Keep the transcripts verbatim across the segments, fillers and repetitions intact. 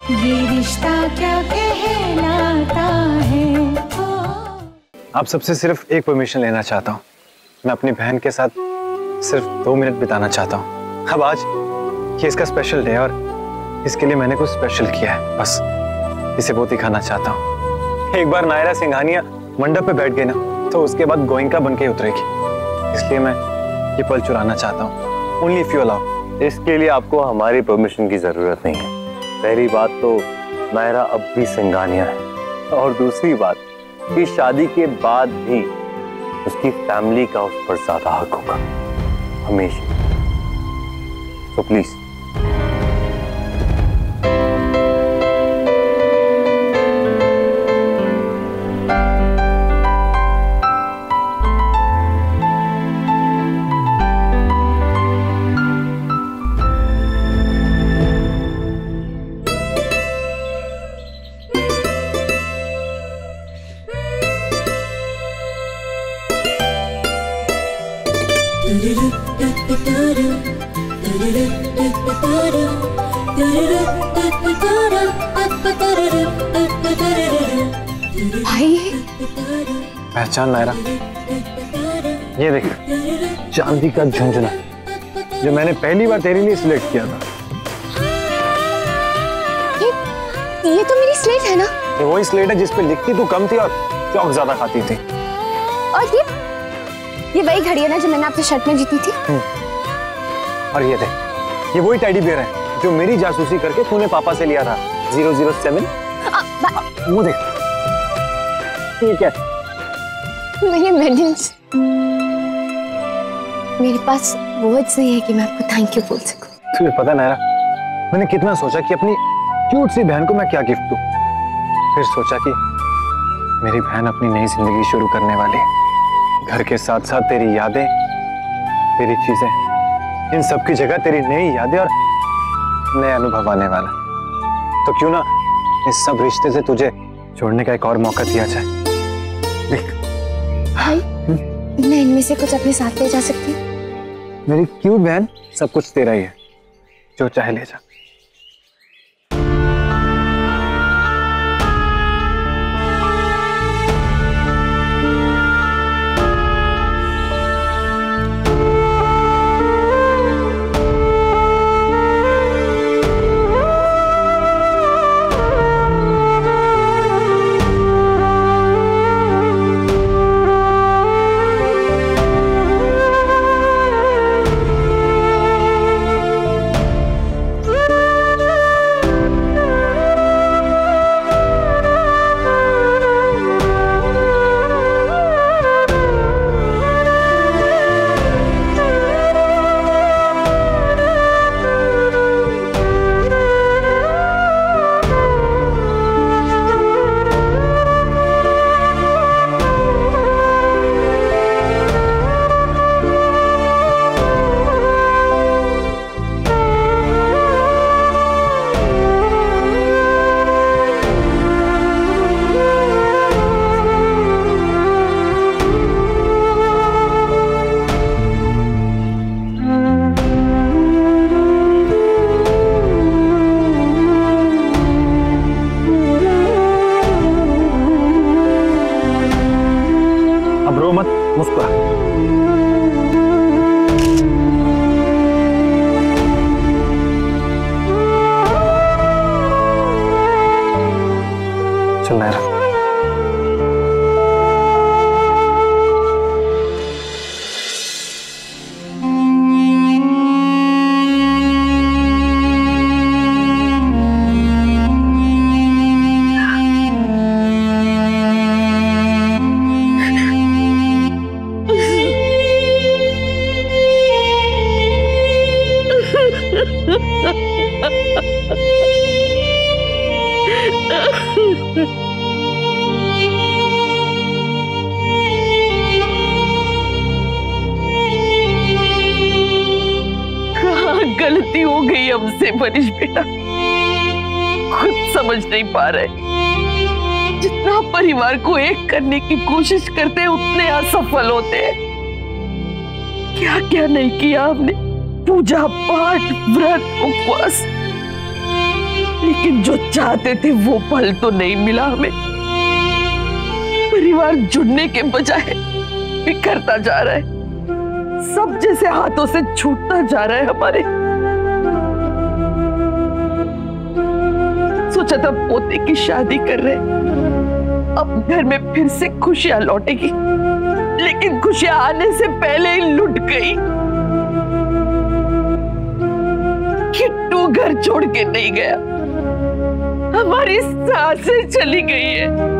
ये रिश्ता क्या कहलाता है। आप सबसे सिर्फ एक परमिशन लेना चाहता हूँ। मैं अपनी बहन के साथ सिर्फ दो मिनट बिताना चाहता हूँ। अब आज ये इसका स्पेशल डे है और इसके लिए मैंने कुछ स्पेशल किया है, बस इसे वो दिखाना चाहता हूँ। एक बार नायरा सिंघानिया मंडप पे बैठ गई ना तो उसके बाद गोइंका बन के उतरेगी, इसलिए मैं ये पल चुराना चाहता हूँ। Only if you allow. इसके लिए आपको हमारी परमिशन की जरूरत नहीं है। पहली बात तो नायरा अब भी सिंघानिया है, और दूसरी बात कि शादी के बाद भी उसकी फैमिली का उस पर ज्यादा हक होगा हमेशा। तो प्लीज भाई पहचान नायरा, ये देख चांदी का झुंझुना जो मैंने पहली बार तेरे लिए सिलेक्ट किया था। ये ये तो मेरी स्लेट है ना? ये वही स्लेट है जिस पे लिखती तू कम थी और चौक ज्यादा खाती थी। और ये ये वही घड़ी है ना जो मैंने आपके शर्ट में जीती थी? और ये देख ये वही टेडी बियर है जो मेरी जासूसी करके तूने पापा से लिया था। Zero zero seven. वो देख ये क्या? मेरे मेडल्स। मेरे पास वर्ड्स नहीं है कि मैं आपको थैंक यू बोल सकूं। तुझे पता नायरा, मैंने कितना सोचा कि अपनी क्यूट सी बहन को मैं क्या गिफ्ट दूं। फिर सोचा कि मेरी बहन अपनी नई जिंदगी शुरू करने वाली है। घर के साथ साथ तेरी यादें, तेरी चीजें, इन सब की जगह तेरी नई यादें और नए अनुभव आने वाला। तो क्यों ना इस सब रिश्ते से तुझे छोड़ने का एक और मौका दिया जाए। देख भाई, मैं इनमें से कुछ अपने साथ ले जा सकती हूँ? मेरी क्यूट बहन, सब कुछ तेरा ही है, जो चाहे ले जा। मुस्कुरा। चल नायरा। गलती हो गई हमसे मनीष बेटा, खुद समझ नहीं पा रहे। जितना परिवार को एक करने की कोशिश करते हैं उतने असफल होते हैं। क्या क्या नहीं किया हमने, पूजा पाठ व्रत उपवास, लेकिन जो चाहते थे वो पल तो नहीं मिला हमें। परिवार जुड़ने के बजाय बिखरता जा रहा है, सब जैसे हाथों से छूटता जा रहा है हमारे। सोचा था पोते की शादी कर रहे, अब घर में फिर से खुशियां लौटेगी, लेकिन खुशियां आने से पहले ही लुट गई। किट्टू घर छोड़ के नहीं गया, हमारी सांसें चली गई है।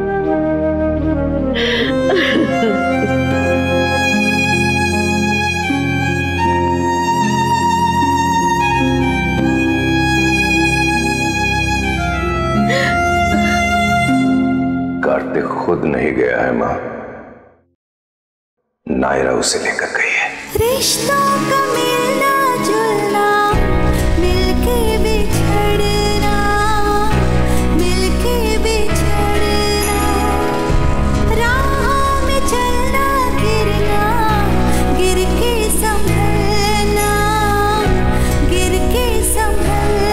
कार्तिक खुद नहीं गया है माँ, नायरा उसे लेकर गई है। रिश्तों का मिलना जुलना, मिलके बिछड़ना, मिलके बिछड़ना, राहों में चलना गिरना, गिर के संभलना, गिर के संभलना।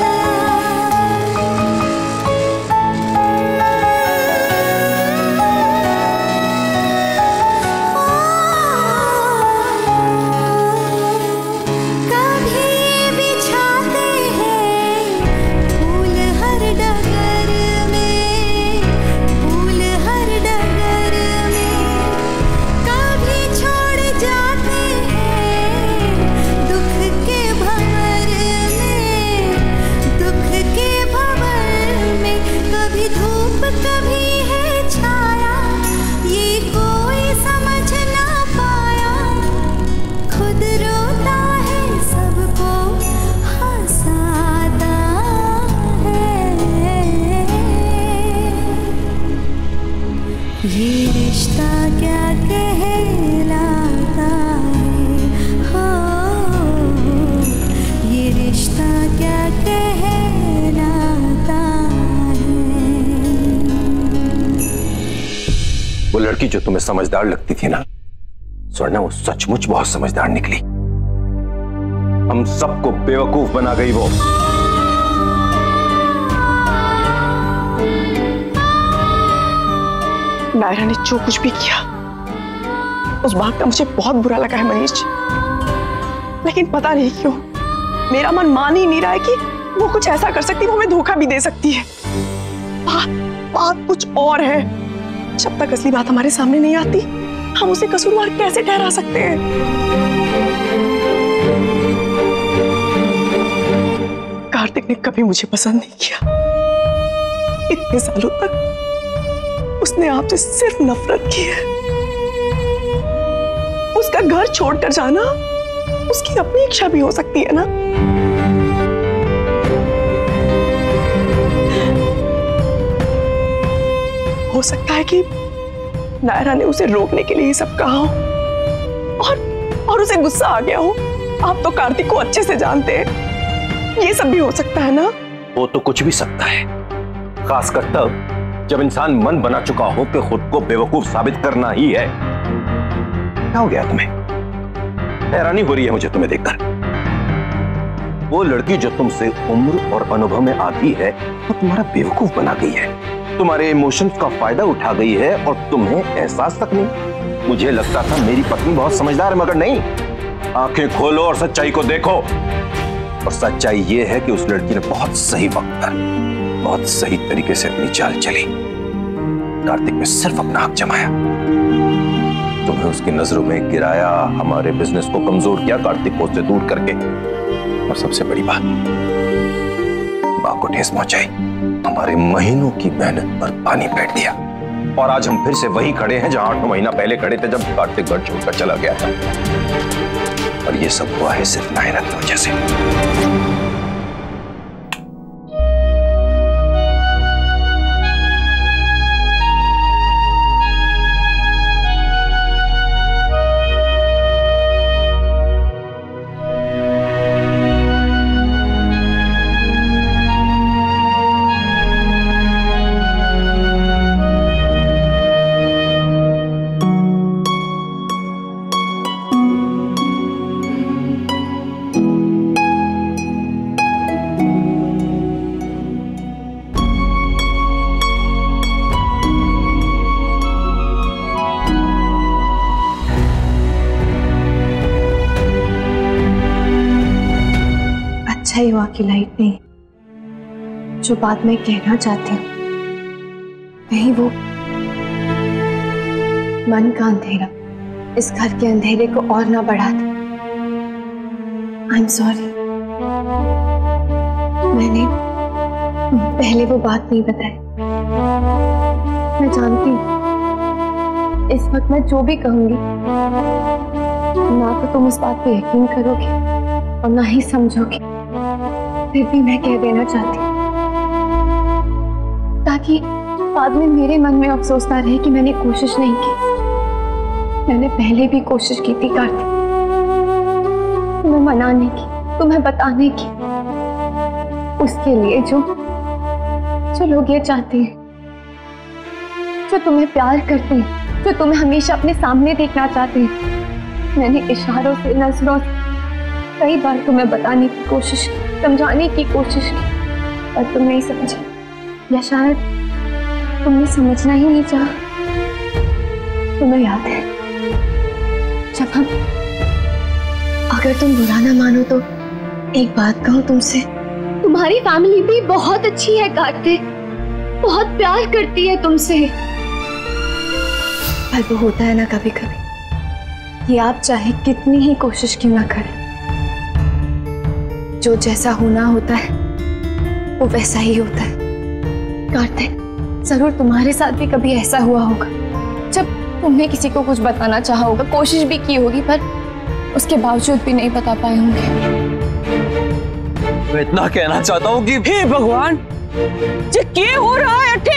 ये रिश्ता क्या कहलाता है, हो ये रिश्ता क्या कहलाता है। वो लड़की जो तुम्हें समझदार लगती थी ना स्वर्णा, वो सचमुच बहुत समझदार निकली। हम सबको बेवकूफ बना गई वो। नायरा ने जो कुछ भी किया उस बात का मुझे बहुत बुरा लगा है मनीष, लेकिन पता नहीं क्यों मेरा मन मान ही नहीं रहा है कि वो कुछ ऐसा कर सकती है, वो हमें धोखा भी दे सकती है। बात बात कुछ और है। जब तक असली बात हमारे सामने नहीं आती हम उसे कसूरवार कैसे ठहरा सकते हैं। कार्तिक ने कभी मुझे पसंद नहीं किया, इतने सालों तक उसने आपसे सिर्फ नफरत की है। उसका घर छोड़कर जाना उसकी अपनी इच्छा भी हो सकती है ना। हो सकता है कि नायरा ने उसे रोकने के लिए ये सब कहा हो और और उसे गुस्सा आ गया हो। आप तो कार्तिक को अच्छे से जानते हैं, ये सब भी हो सकता है ना। वो तो कुछ भी सकता है, खासकर तब जब इंसान मन बना चुका हो कि खुद को बेवकूफ साबित करना ही है। क्या हो गया तुम्हें? हैरानी हो रही है मुझे तुम्हें देखकर। वो लड़की जो तुमसे उम्र और अनुभव में आती है वो तुम्हारा बेवकूफ बना गई है, तुम्हारे इमोशंस का फायदा उठा गई है और तुम्हें एहसास तक नहीं। मुझे लगता था मेरी पत्नी बहुत समझदार है, मगर नहीं। आंखें खोलो और सच्चाई को देखो, और सच्चाई ये है कि उस लड़की ने बहुत सही वक्त पर बहुत सही तरीके से अपनी चाल चली। कार्तिक ने सिर्फ अपना हक जमाया, तुम्हें उसकी नजरों में गिराया, हमारे बिजनेस को कमजोर किया कार्तिक को उससे दूर करके, और सबसे बड़ी बात मां को ठेस पहुंचाई, हमारे महीनों की मेहनत पर पानी फेर दिया। और आज हम फिर से वही खड़े हैं जहां आठ महीना पहले खड़े थे जब कार्तिक घर छोड़कर चला गया था। और ये सब हुआ है सिर्फ नायरा की वजह से। ही वहां की लाइट नहीं, जो बात मैं कहना चाहती हूँ वही वो मन का अंधेरा इस घर के अंधेरे को और ना बढ़ा दे। आई एम सॉरी, मैंने पहले वो बात नहीं बताई। मैं जानती हूँ इस वक्त मैं जो भी कहूंगी ना तो तुम उस बात पे यकीन करोगे और ना ही समझोगे, फिर भी मैं कह देना चाहती हूँ ताकि बाद में मेरे मन में अफसोस ना रहे कि मैंने कोशिश नहीं की। मैंने पहले भी कोशिश की थी कार्तिक, तुम्हें मनाने की, तुम्हें बताने की, उसके लिए जो जो लोग ये चाहते हैं, जो तुम्हें प्यार करते हैं, जो तुम्हें हमेशा अपने सामने देखना चाहते हैं। मैंने इशारों से, नजरों से कई बार तुम्हें बताने की कोशिश की, समझाने की कोशिश की, पर तुम नहीं समझे, या शायद तुमने समझना ही नहीं चाहा। तुम्हें याद है जब हम, अगर तुम बुरा ना मानो तो एक बात कहूं तुमसे, तुम्हारी फैमिली भी बहुत अच्छी है कार्तिक, बहुत प्यार करती है तुमसे। पर वो होता है ना कभी कभी कि आप चाहे कितनी ही कोशिश क्यों ना करें, जो जैसा होना होता है वो वैसा ही होता है। कार्तिक, जरूर तुम्हारे साथ भी कभी ऐसा हुआ होगा जब तुमने किसी को कुछ बताना चाहा होगा, कोशिश भी की होगी, पर उसके बावजूद भी नहीं बता पाए होंगे। मैं इतना कहना चाहता हूँ कि हे भगवान, ये क्या हो रहा है अठे?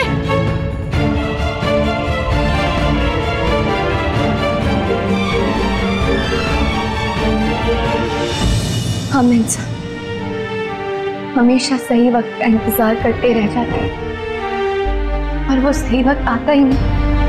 हम इंसान हमेशा सही वक्त का इंतजार करते रह जाते हैं, और वो सही वक्त आता ही नहीं।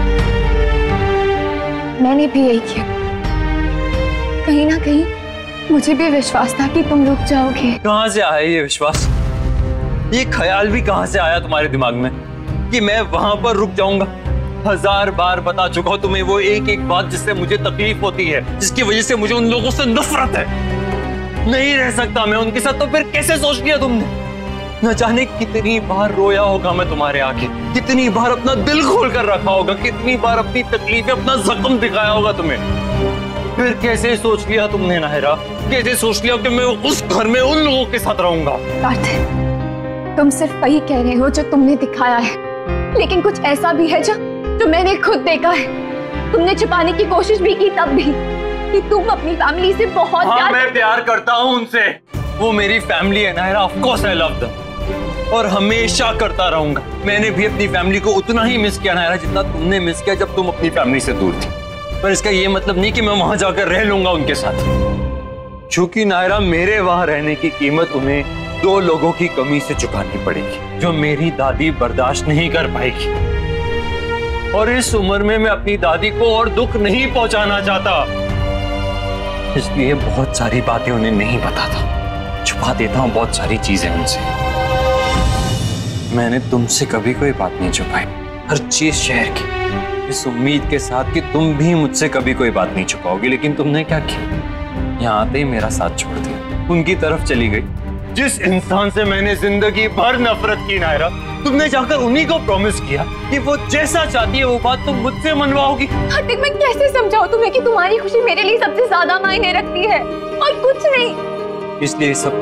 मैंने भी यही किया। कहीं ना कहीं मुझे भी विश्वास था कि तुम रुक जाओगे। कहां से आया ये विश्वास? ये ख्याल भी कहां से आया तुम्हारे दिमाग में कि मैं वहां पर रुक जाऊंगा? हजार बार बता चुका हूं तुम्हें वो एक एक बात जिससे मुझे तकलीफ होती है, जिसकी वजह से मुझे उन लोगों से नफरत है। नहीं रह सकता मैं उनके साथ, तो फिर कैसे सोच लिया तुमने? न जाने कितनी बार रोया होगा मैं तुम्हारे आगे, कितनी बार अपना दिल खोल कर रखा होगा, कितनी बार अपनी तकलीफें, अपना जख्म दिखाया होगा तुम्हें। फिर कैसे सोच लिया तुमने नाहिरा, कैसे सोच लिया कि मैं उस घर में उन लोगों के साथ रहूंगा? कार्तिक, तुम सिर्फ वही कह रहे हो जो तुमने दिखाया है, लेकिन कुछ ऐसा भी है जो जो मैंने खुद देखा है। तुमने छिपाने की कोशिश भी की, तब भी कि तुम अपनी फैमिली से बहुत हाँ, प्यार मैं प्यार करता हूँ उनसे, वो मेरी फैमिली है Nahira, of course I love them, और हमेशा करता रहूंगा। मैंने भी अपनी फैमिली को उतना ही मिस किया नाहिरा जितना तुमने मिस किया जब तुम अपनी फैमिली से दूर थी। पर इसका ये मतलब नहीं कि मैं वहां जाकर रह लूंगा उनके साथ, क्योंकि नाहिरा मेरे वहां रहने की कीमत उन्हें दो लोगों की कमी से चुकानी पड़ेगी, जो मेरी दादी बर्दाश्त नहीं कर पाएगी। और इस उम्र में मैं अपनी दादी को और दुख नहीं पहुंचाना चाहता, इसलिए बहुत सारी बातें उन्हें नहीं बताता, छुपा देता हूं बहुत सारी चीजें उनसे। मैंने तुमसे कभी कोई बात नहीं छुपाई, हर चीज शेयर की, इस उम्मीद के साथ कि तुम भी मुझसे कभी कोई बात नहीं छुपाओगी। लेकिन तुमने क्या किया? यहाँ आते ही मेरा साथ छोड़ दिया, उनकी तरफ चली गई। जिस इंसान से मैंने जिंदगी भर नफरत की नाहिरा, तुमने जाकर उन्हीं को प्रॉमिस किया कि वो जैसा चाहती है वो बात तुम मुझसे मनवाओगी। कार्तिक, मैं कैसे समझाऊं तुम्हें कि तुम्हारी खुशी मेरे लिए सबसे ज्यादा मायने रखती है और कुछ नहीं। इसलिए सब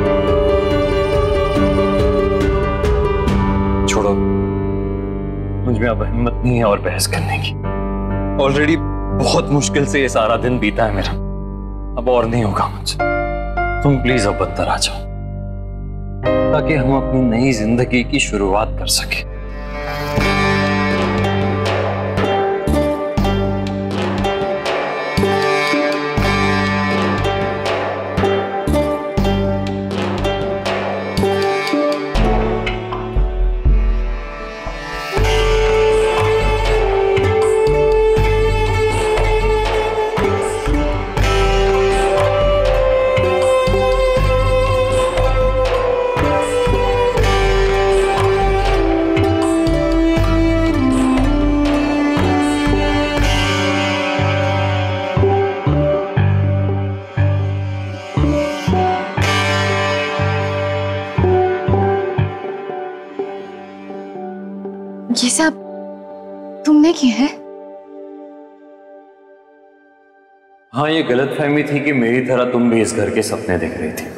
छोड़ो, मुझ में अब हिम्मत नहीं है और बहस करने की। ऑलरेडी बहुत मुश्किल से ये सारा दिन बीता है मेरा, अब और नहीं होगा मुझसे। तुम प्लीज अब अंदर आ जाओ ताकि हम अपनी नई जिंदगी की शुरुआत कर सके। तुमने किया है? हाँ, ये गलतफहमी थी कि मेरी तरह तुम भी इस घर के सपने देख रही थी।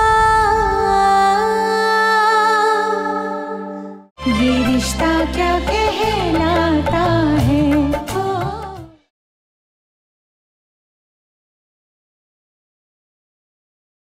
ये रिश्ता क्या